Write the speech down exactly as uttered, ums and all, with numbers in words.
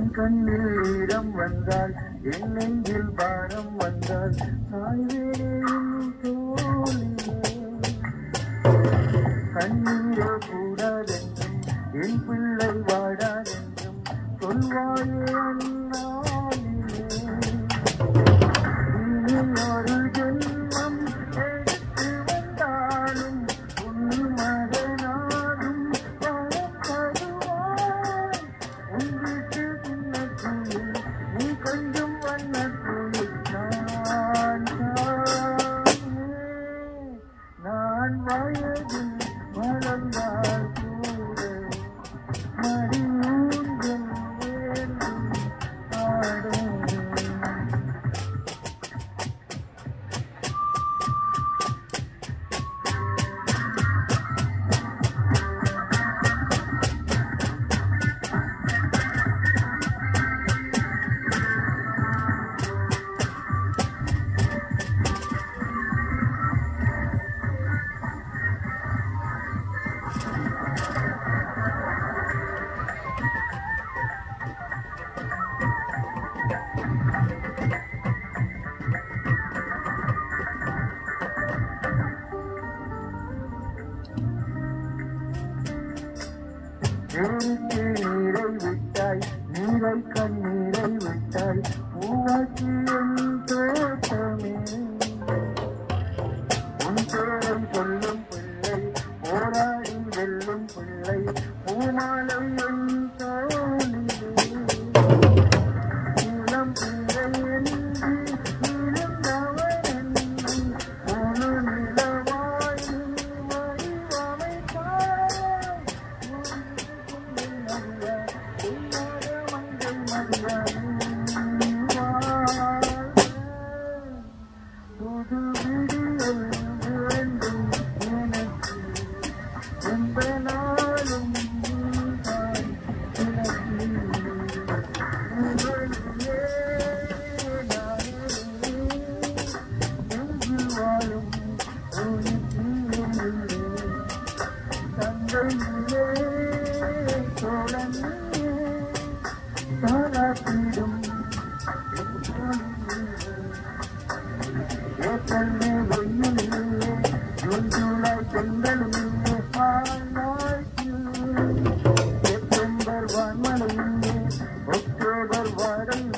என் கண்ணில் ஈரம் வந்தால் என் நெஞ்சில் பாரம் வந்தால் சாய்வேனே தோழியே கண்ணீரே கூடாதென்றும் என் பிள்ளை வாடாதென்றும் சொல்வாயே அண்ணாளிலே நீ ஒரு ஜென்மம் எடுத்து வந்தாலும் உன் மகனாகும் வரம் தருவாய் உன் வீட்டு சின்னக்குயில் நீ கொஞ்சம் வண்ணக்குயில் நான் தானே நான் வயதில் வளர்ந்தால் கூட மடியூஞ்சல் வேண்டும் ஆடும் எனக்கு நீரை விட்டாய் நீரை கண்ணீரை விட்டாய் பூவாக்கி என் தோட்டமே உன் பேரை சொல்லும் பிள்ளை போராடி வெல்லும் பிள்ளை பூமாலை என் தோழிலே இளம் பிள்ளை என்று இருந்தவன் என்னை முழு நிலவாய் நீ வடிவமைத்தாய் புது விடியல் வேண்டும் எனக்கு எந்த நாளும் நீதான் எனக்கு உங்களிலே நானே நெஞ்சில் வாழும் உயிர்த்தீயிலே தந்தையிலே தோழனிலே தாராட்டிடும் ஏற்றல்லே வெயிலிலே ஜூன் ஜூலை பெண்களுமில்லே செப்டம்பர் வான்மலையிலே அக்டோபர் வாடல்